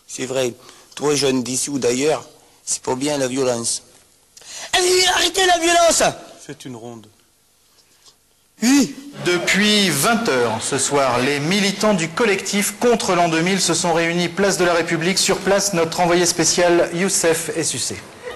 C'est vrai. Toi, jeune d'ici ou d'ailleurs, c'est pas bien la violence. Allez, arrêtez la violence! Faites une ronde. Oui. Depuis 20 h ce soir, les militants du collectif contre l'an 2000 se sont réunis place de la République. Sur place, notre envoyé spécial Youssef Essucé.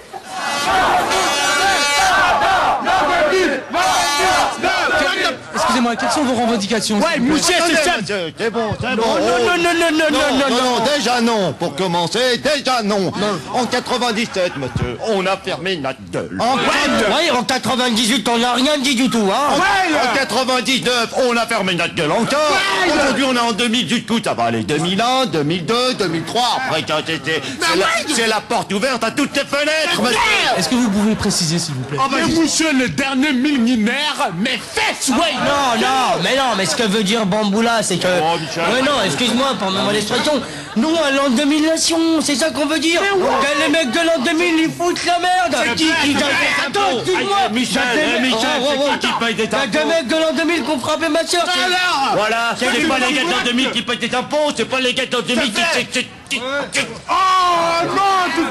Excusez-moi, quelles sont vos revendications? Ouais, monsieur, c'est ça. C'est bon, c'est bon. Non, déjà non. Pour commencer, déjà non. En 97, monsieur, on a fermé notre gueule. Oui, en 98, on n'a rien dit du tout, hein. En 99, on a fermé notre gueule encore. Aujourd'hui, on est en 2000, du coup, ça va aller 2001, 2002, 2003. Après, c'est la porte ouverte à toutes les fenêtres, monsieur. Est-ce que vous pouvez préciser, s'il vous plaît? Mais monsieur le dernier millénaire, mes fesses, ouais. Mais ce que veut dire Bamboula, c'est que... non, excuse-moi pour mon expression. Nous, à l'an 2000 nation, c'est ça qu'on veut dire. Que les mecs de l'an 2000, ils foutent la merde. C'est qui Attends, excuse-moi. Michel, c'est qui paye des impôts? Des mecs de l'an 2000 qui ont frappé ma soeur. Voilà, c'est pas les gars de l'an 2000 qui payent des impôts, c'est pas les gars de l'an 2000 qui... Oh non.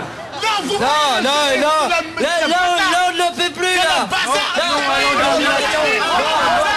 Non, on ne le fait plus, là.